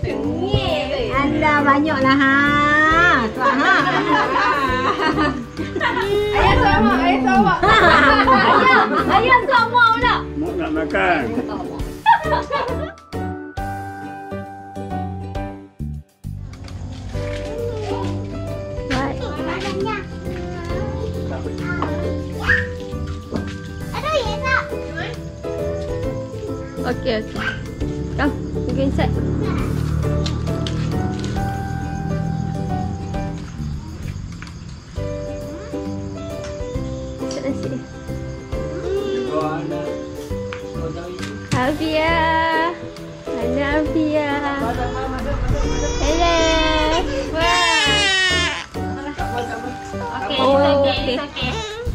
Alah, banyaklah ha. Tuan ha. Ayah sama, ayah sama. Ayah sama pula. Mak nak makan. Okay, okay. Come, we go inside. Inside nasi. Afia. Mana Afia? Hello. Okay, it's okay, it's okay.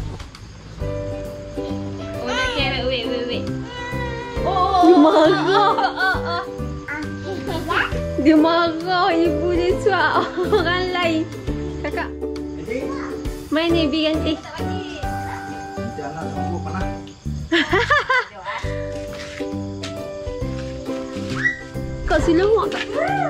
Oh, nak carrot, wait. Dia marah. Dia marah. Ibu dia suap orang lain. Kakak. Main ni, Bi ganti. Jangan tunggu panas. Kak silumak kak.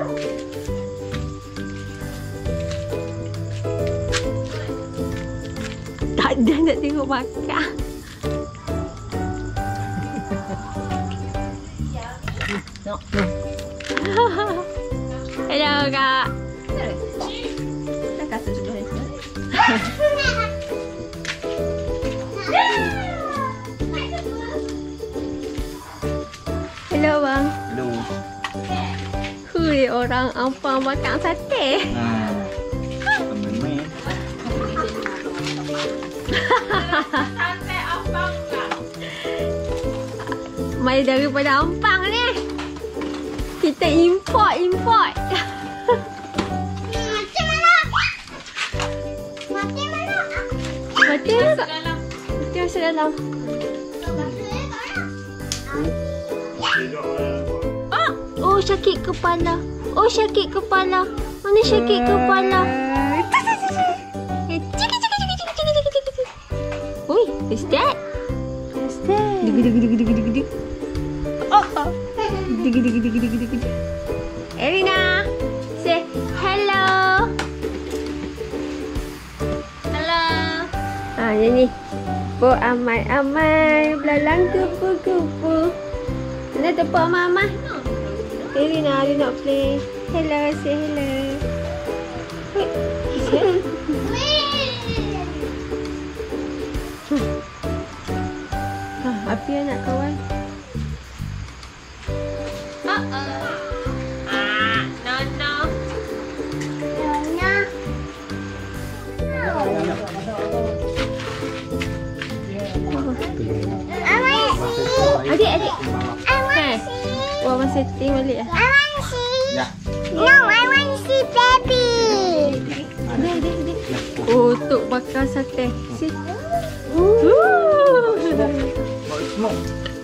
Tak ada nak tengok makan. Hello kak. Dah kasut sebelah ni. Hello bang. Hello. Hui, orang Ampang makan sate. Main-main. Sate Ampang tak? Mai daripada Ampang ni. Kita import. Mati masuk dalam. Oh, sakit kepala. Mana sakit kepala? Oi, is that? Dig. Erina, say hello. Hello. Yang ni. Po amai, belalang kupu-kupu. Mana tepuk mama? Erina, do not play. Hello, say hello. Afia nak kawan. Adik. Mama setting balik lah. I want to see. Ya. No, I want to see baby. Adik. Oh, untuk bakar sate. Si. Smoke.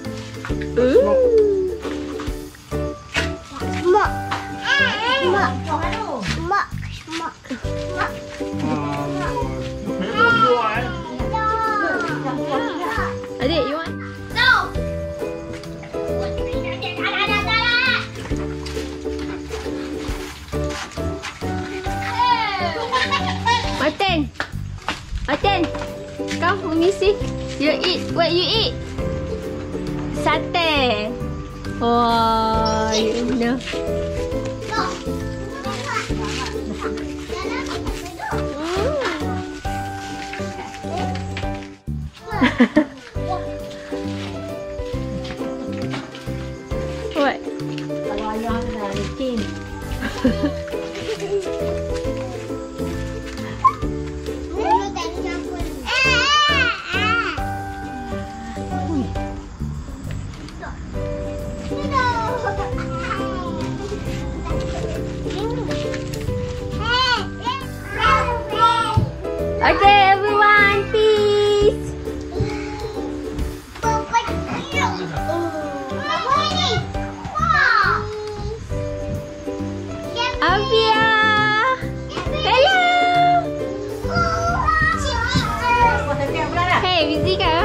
Adik, you want? Martin, come let me see. You eat what you eat? Sate. Oh, you know. What? Kalau ayah nak licin. Okay, everyone, peace. Afia. Hello. Hey, busy kah?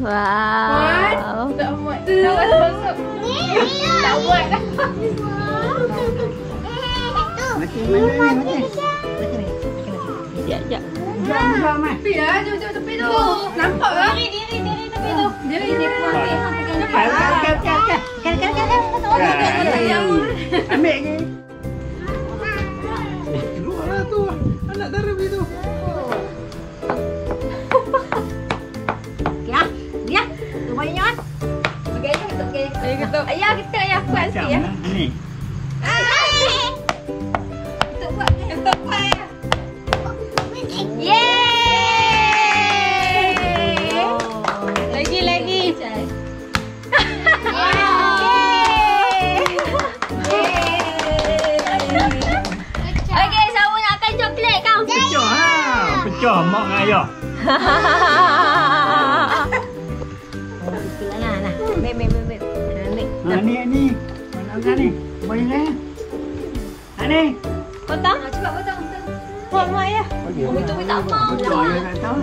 Wow. Tak buat. Tak buat. Mati mana ni? Sekejap. Jom mai. Tepi lah, jom tepi tu. Nampak tak? Diri tepi tu. Diri Ambil ke? Keluarlah tu. Anak darab itu. Dia. Rumah nyot. Okey, ayah ketuk ke? Ayah kita ayah kuat sikit ya. Ni. Ketuk buat. Ketuk buat ayah. Yeay. Lagi. Okey, siapa nak makan coklat kau? Pecah ha. Pecah mak dengan ayah. Nah. Ambil. Ha ni. Mana ni? Boleh ni. Ha ni. Potong? Cepat potong. Buat mak ya. Itu pun tak mau. Pecah ya tak tahu.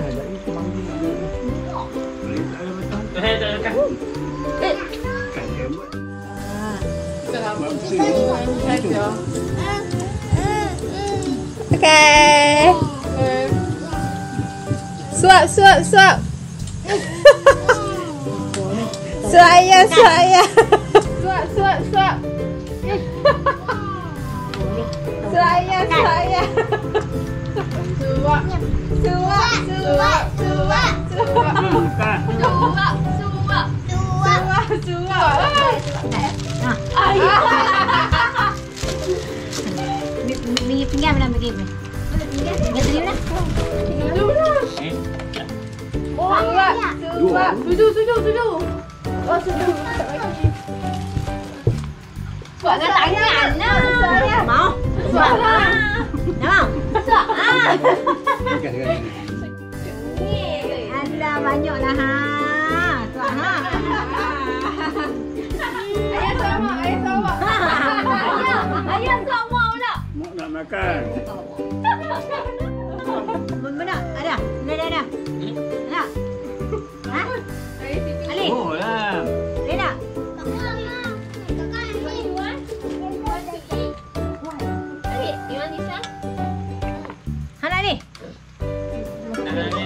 Okay. Suap. Suap ayah. Suap. Suap ayah. Pinggan mana pergi? Pinggan tadi mana? Tujuh. Buat dengan tangan lah. Mau? Suap lah. Mau? Suap. Alah banyaklah ha. Tuan ha. Ayah sama. Ayah tak mau pula. Mak nak makan. Mana? Ada. Ada. Ha? Ali. Oh lah. Lena. You want this one? Hana ni. Ni.